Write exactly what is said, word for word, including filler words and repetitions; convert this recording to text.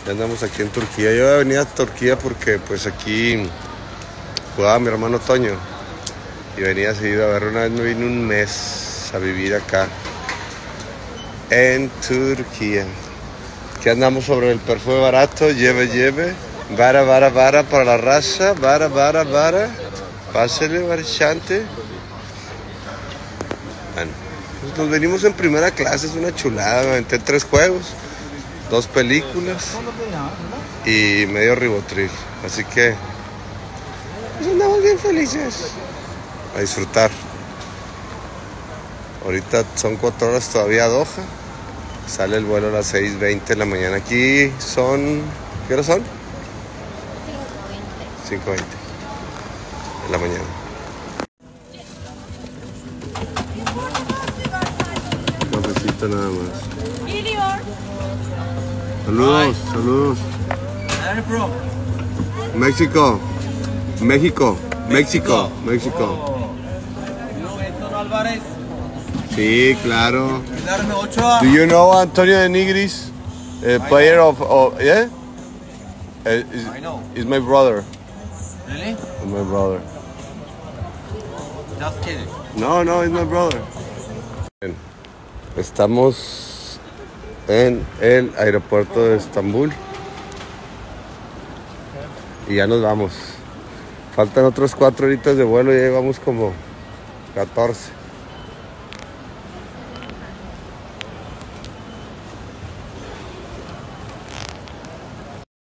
Ya andamos aquí en Turquía. Yo venía a Turquía porque pues aquí jugaba mi hermano Toño y venía seguido a ver. Una vez me vine un mes a vivir acá en Turquía. Aquí andamos sobre el perfume barato, lleve, lleve. Vara, vara, vara para la raza. Vara, vara, vara. Pásele, varchante. Bueno, pues nos venimos en primera clase, es una chulada. Me aventé tres juegos, dos películas y medio ribotril. Así que pues andamos bien felices. A disfrutar. Ahorita son cuatro horas todavía a Doha. Sale el vuelo a las seis veinte de la mañana. Aquí son... ¿Qué hora son? cinco veinte de la mañana. Cafecito nada más. Saludos, saludos. México, México, México, México. Sí, claro. Do you know Antonio de Nigris? A player of, of yeah? Uh, is, I know. Is my brother. Really? Is my brother. Just kidding. No, no, it's my brother. Estamos en el aeropuerto de Estambul y ya nos vamos. Faltan otros cuatro horitas de vuelo y ya llevamos como catorce.